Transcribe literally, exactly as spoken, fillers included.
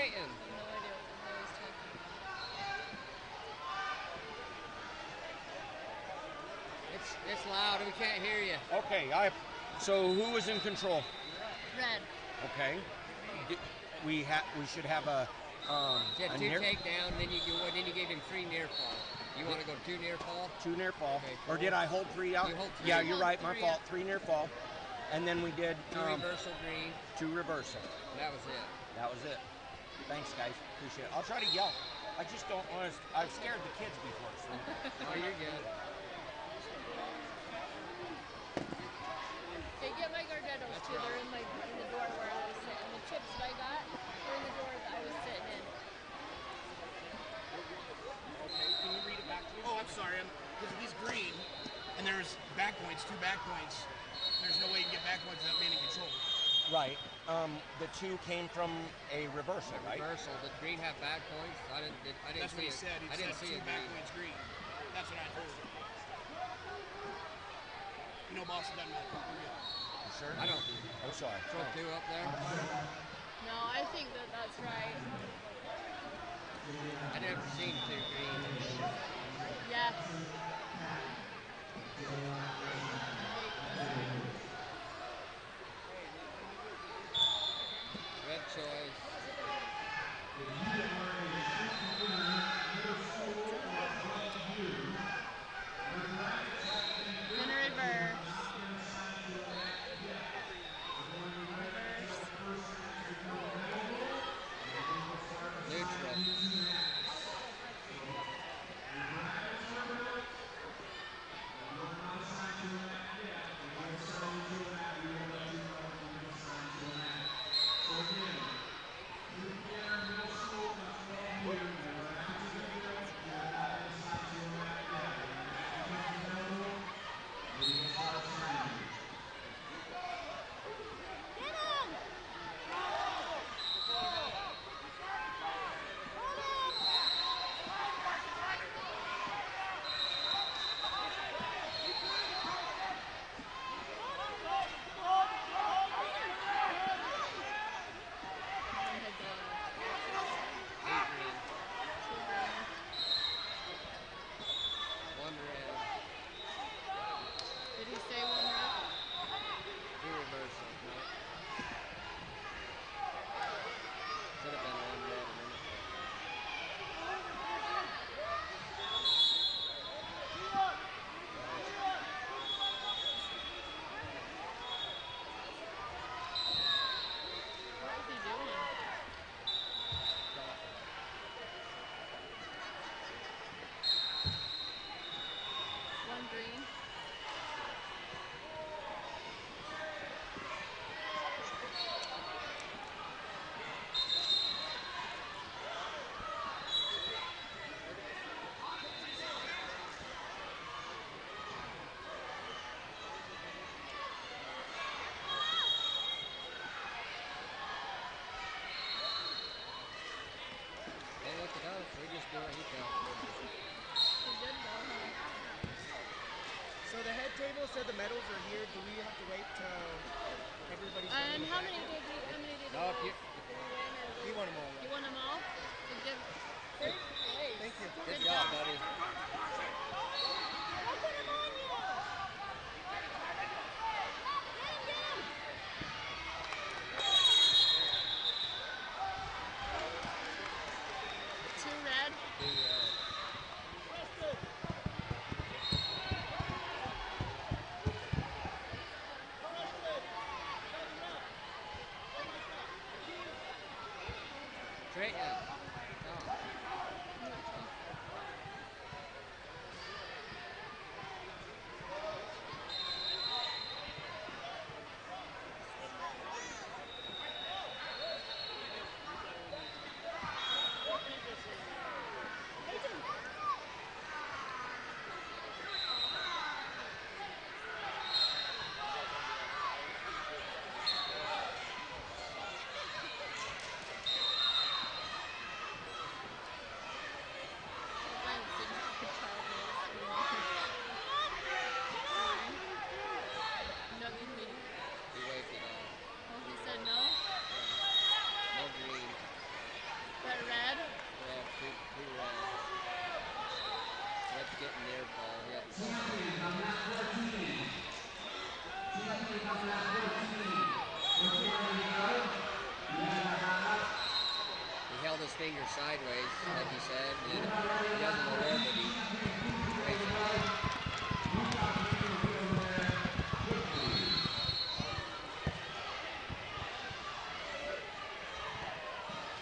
Trayton. I have no idea what the hell he's talking about. It's it's loud. We can't hear you. Okay, I. So who was in control? Red. Okay, D- we have. We should have a. Um, He had a two near, takedown, then you go- then you gave him three near fall. You want to go two near fall? two near fall, Okay, or did I hold three out? You hold three. Yeah, You you're hold right. My three. fault. Three near fall, and then we did Two um, reversal green. two reversal. That was it. That was it. Thanks, guys. Appreciate it. I'll try to yell. I just don't want to. I've scared the kids before. So. Oh, you're good. Okay, get my Gardettos That's too. right. They're in my in the door where I was sitting. The chips that I got were in the door that I was sitting in. Okay, can you read it back to me? Oh, I'm sorry. I'm because he's green, and there's back points, two back points. There's no way you can get back points without being in control. Right. Um, the two came from a reversal, right? Reversal. Did green have bad points? I didn't. Did, I didn't That's see what he it. said. He I didn't said see two it. back Green. points green. That's what I heard. You know, boss, it doesn't matter. We're good. You sure? I don't. I'm sorry. Throw two up there. No, I think that that's right. I never seen two green. Yes. Red choice. Gonna reverse. Reverse. Neutral. Get him! Eight green. Two green. One red. Did he say one red? Two reversal. No. Should have been one red a minute ago. What is he doing? One green. Don't look at us. We just do what he tells us. He did though, huh? So the head table said the medals are here. Do we have to wait till everybody's done? And in the how back? many did he? How many did he? No, if you, Did he win or? He won them all. He Yeah. won them all. So give. Third place. Thank you. good job, buddy. Don't put him on you. Get him! Get him! Two red. Two red. Trayton.